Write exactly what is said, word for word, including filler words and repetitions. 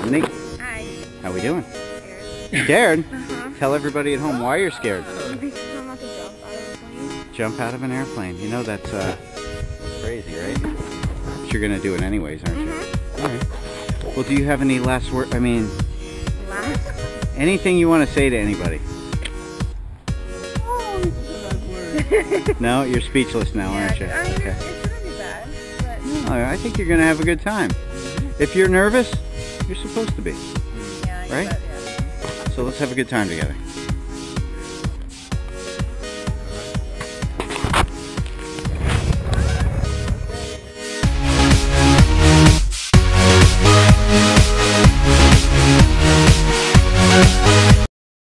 Dominique. Hi. How we doing? Scared. Scared? Uh-huh. Tell everybody at home why you're scared. Because I'm about to jump out of the plane. Jump out of an airplane. You know that's uh, crazy, right? But you're gonna do it anyways, aren't you? Mm-hmm. All right. Well, do you have any last word? I mean, Last? anything you want to say to anybody? Oh, this is a bad word. No, you're speechless now, Yeah, aren't you? I mean, Okay. it, it shouldn't be bad, but... Oh, I think you're gonna have a good time. If you're nervous, you're supposed to be. Yeah, I Right? bet, yeah. So let's have a good time together.